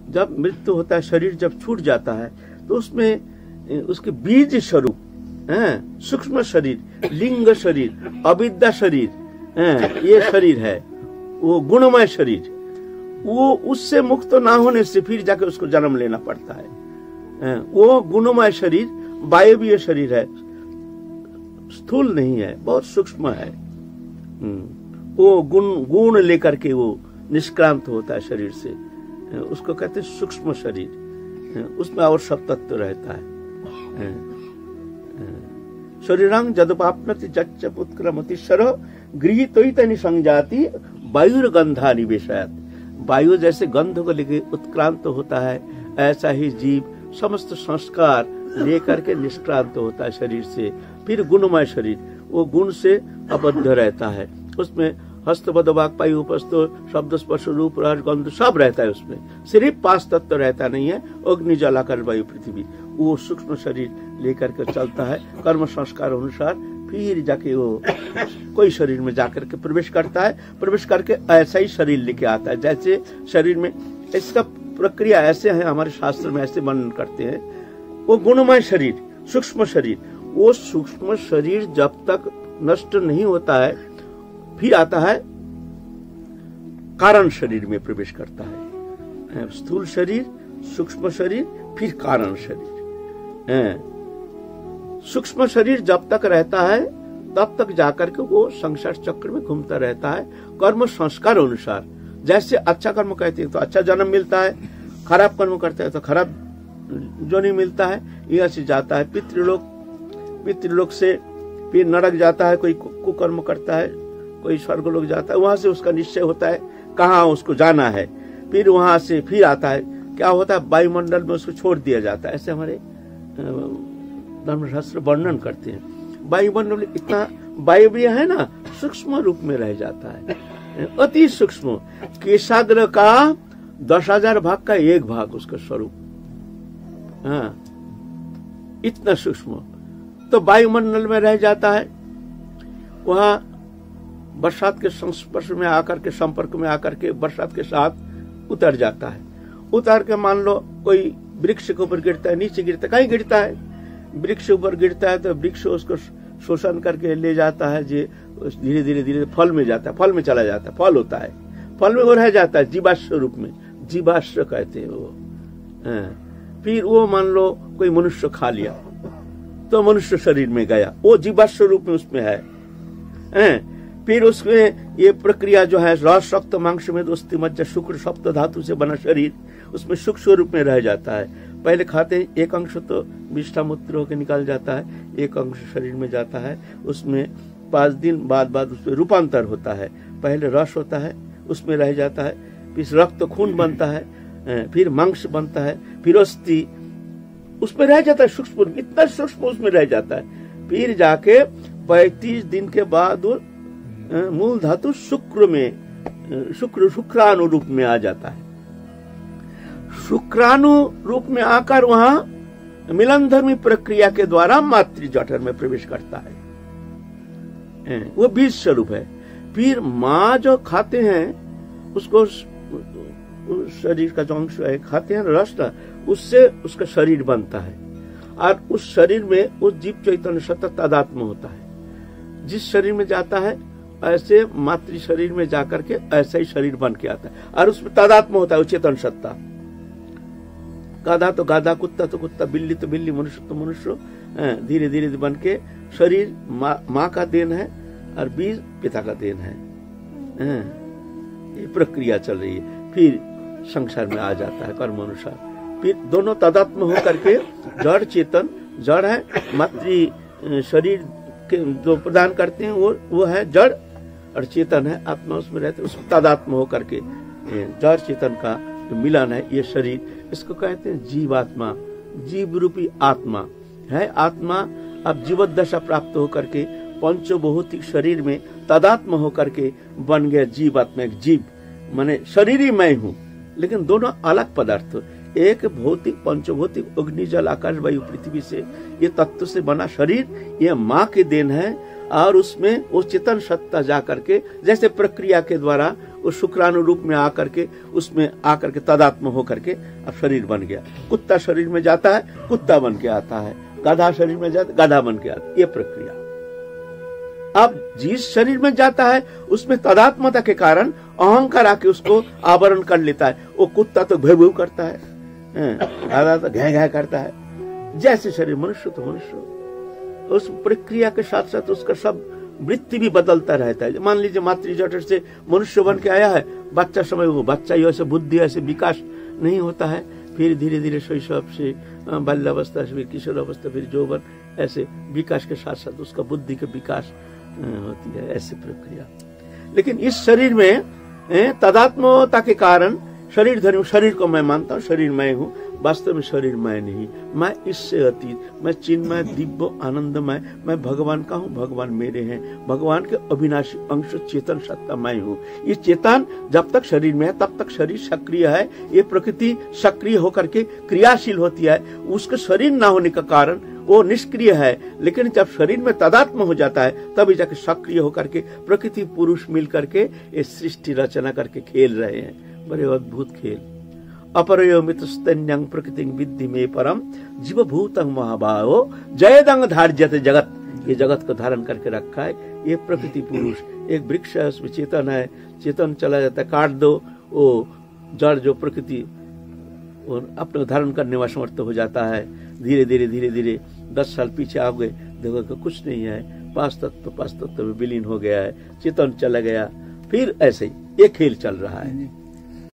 जब मृत्यु होता है, शरीर जब छूट जाता है, तो उसमें उसके बीज स्वरूप सूक्ष्म शरीर, लिंग शरीर, अविद्या शरीर, ये शरीर है, वो गुणमय शरीर, वो उससे मुक्त ना होने से फिर जाके उसको जन्म लेना पड़ता है। वो गुणमय शरीर वायवीय शरीर है, स्थूल नहीं है, बहुत सूक्ष्म है। वो गुण लेकर के वो निष्क्रांत होता है शरीर से, उसको कहते हैं सूक्ष्म शरीर, उसमें और सब तत्व रहता है। शरीरांग जदुपापनति जच्च उत्क्रमति शरो गृहीतोइतनि संजाति वायुर्गंधा निवेशयत। वायु जैसे गंध को लेके उत्क्रांत होता है, ऐसा ही जीव समस्त संस्कार लेकर के निष्क्रांत होता है शरीर से। फिर गुणमय शरीर, वो गुण से अबद्ध रहता है, उसमें हस्त पद वाक् पायु उपस्थ शब्द स्पर्श रूप रस गंध सब रहता है, उसमें सिर्फ 5 तत्व रहता नहीं है, अग्नि जल आकाश वायु पृथ्वी। वो सूक्ष्म शरीर लेकर के चलता है कर्म संस्कार अनुसार, फिर जाके वो कोई शरीर में जाकर के प्रवेश करता है, प्रवेश करके ऐसा ही शरीर लेके आता है। जैसे शरीर में इसका प्रक्रिया ऐसे है, हमारे शास्त्र में ऐसे वर्णन करते हैं। वो गुणमय शरीर, सूक्ष्म शरीर, वो सूक्ष्म शरीर जब तक नष्ट नहीं होता है, फिर आता है कारण शरीर में प्रवेश करता है। स्थूल शरीर, सूक्ष्म शरीर, फिर कारण शरीर। सूक्ष्म शरीर जब तक रहता है तब तक जाकर के वो संसार चक्र में घूमता रहता है कर्म संस्कार अनुसार। जैसे अच्छा कर्म करते हैं तो अच्छा जन्म मिलता है, खराब कर्म करते हैं तो खराब जोनि मिलता है, यह से जाता है पितृलोक से फिर नरक जाता है, कोई कुकर्म करता है, कोई स्वर्गलोक जाता है, वहां से उसका निश्चय होता है कहाँ उसको जाना है, फिर वहां से फिर आता है, क्या होता है वायुमंडल में उसको छोड़ दिया जाता है। ऐसे हमारे धर्मशास्त्र वर्णन करते हैं। वायुमंडल इतना वायवीय है ना, सूक्ष्म रूप में रह जाता है, अति सूक्ष्म, केशाग्र का 10,000 भाग का 1 भाग उसका स्वरूप, इतना सूक्ष्म। तो वायुमंडल में रह जाता है, वहां बरसात के संस्पर्श में आकर के, संपर्क में आकर के बरसात के साथ उतर जाता है। उतर के मान लो कोई वृक्ष के ऊपर गिरता है, नीचे गिरता है, कहीं गिरता है, वृक्ष ऊपर गिरता है तो वृक्ष उसको शोषण करके ले जाता है, जे धीरे धीरे धीरे फल में जाता है, फल में चला जाता है, फल होता है, फल में वो रह जाता है जीवाश्म रूप में, जीवाश्म कहते हैं वो। फिर वो मान लो कोई मनुष्य खा लिया तो मनुष्य शरीर में गया, वो जीवाश्म रूप में उसमें है। फिर उसमें ये प्रक्रिया जो है, रस रक्त मांस में दोस्ती मज्जा शुक्र सप्त धातु से बना शरीर, उसमें सूक्ष्म रूप में रह जाता है। पहले खाते हैं, एक अंश तो विष्ठा मूत्र होकर निकल जाता है, एक अंश शरीर में जाता है, उसमें 5 दिन बाद उसमें रूपांतर होता है। पहले रस होता है, उसमें रह जाता है, फिर रक्त खून बनता है, फिर मांस बनता है, फिर अस्थि उसमें रह जाता है, सूक्ष्म, इतना सूक्ष्म उसमें रह जाता है। फिर जाके 35 दिन के बाद मूल धातु शुक्र में, शुक्राणु रूप में आ जाता है। शुक्राणु रूप में आकर वहां मिलन धर्मी प्रक्रिया के द्वारा मातृ जठर में प्रवेश करता है, वो बीज स्वरूप है। फिर माँ जो खाते हैं उसको, शरीर का जो अंश है खाते हैं रस, उससे उसका शरीर बनता है, और उस शरीर में उस जीव चैतन्य सतत तादात्म्य होता है। जिस शरीर में जाता है ऐसे मातृ शरीर में जाकर के ऐसा ही शरीर बन के आता है, और उसमें तादात्म्य होता है चेतन सत्ता। गाधा तो गाधा, कुत्ता तो कुत्ता, बिल्ली तो बिल्ली, मनुष्य तो मनुष्य, धीरे धीरे बन के शरीर माँ का देन है और बीज पिता का देन है। ये प्रक्रिया चल रही है। फिर संसार में आ जाता है कर्म अनुसार, फिर दोनों तादात्म्य होकर के जड़ चेतन, जड़ है मातृ शरीर के जो प्रदान करते हैं वो है जड़, और चेतन है आत्मा, उसमें रहते उसमें तादात्म्य होकर के जड़ चेतन का जो मिलन है ये शरीर, इसको कहते हैं जीवात्मा। जीव रूपी आत्मा है। आत्मा अब जीवत दशा प्राप्त होकर के पंचभौतिक शरीर में तादात्म्य होकर के बन गया जीवात्मा। एक जीव माने शरीर ही मैं हूँ, लेकिन दोनों अलग पदार्थ, एक भौतिक पंचभौतिक अग्नि जल आकाश वायु पृथ्वी से ये तत्व से बना शरीर, ये माँ की देन है, और उसमें वो चेतन सत्ता जा करके जैसे प्रक्रिया के द्वारा वो शुक्राणु रूप में आकर के उसमें आकर के तादात्म्य होकर के अब शरीर बन गया। कुत्ता शरीर में जाता है, कुत्ता बन के आता है, गधा शरीर में जाता है, गधा बन के आता है। ये प्रक्रिया। अब जिस शरीर में जाता है उसमें तादात्म्यता के कारण अहंकार आके उसको आवरण कर लेता है। वो कुत्ता तो भय भय करता है, गधा तो घै घै करता है। जैसे शरीर मनुष्य तो मनुष्य, उस प्रक्रिया के साथ साथ उसका सब वृत्ति भी बदलता रहता है। मान लीजिए मातृ जठर से मनुष्य बन के आया है, बच्चा समय वो बच्चा ही ऐसे बुद्धि ऐसे विकास नहीं होता है, फिर धीरे धीरे शैशव से बाल्यावस्था से फिर किशोर अवस्था फिर यौवन, ऐसे विकास के साथ साथ उसका बुद्धि का विकास होती है, ऐसी प्रक्रिया। लेकिन इस शरीर में तादात्म्यता के कारण शरीर धर्म, शरीर को मैं मानता हूँ शरीर मैं हूँ, वास्तव में शरीर मैं नहीं, मैं इससे अतीत, मैं चिन्मय दिव्य आनंदमय, मैं भगवान का हूँ, भगवान मेरे हैं, भगवान के अविनाशी अंश चेतन सत्ता मैं हूँ। ये चेतन जब तक शरीर में है तब तक शरीर सक्रिय है, ये प्रकृति सक्रिय होकर के क्रियाशील होती है। उसके शरीर ना होने का कारण वो निष्क्रिय है, लेकिन जब शरीर में तादात्म्य हो जाता है तभी जाके सक्रिय होकर के प्रकृति पुरुष मिल करके ये सृष्टि रचना करके खेल रहे हैं। बड़े अद्भुत खेल। अपरयोमित स्तन्यं प्रकृति विद्धि में परम जीव भूतं महाभावो जयदंग धार्यते जगत। ये जगत को धारण करके रखा है ये प्रकृति पुरुष। एक वृक्ष है, उसमें चेतन है, चेतन चला जाता है, काट दो, वो जड़ जो प्रकृति अपने धारण करने में समर्थ हो जाता है। धीरे धीरे धीरे धीरे 10 साल पीछे आ गए, देखो कि कुछ नहीं है, पांच तत्व में विलीन हो गया है, चेतन चला गया, फिर ऐसे ही ये खेल चल रहा है।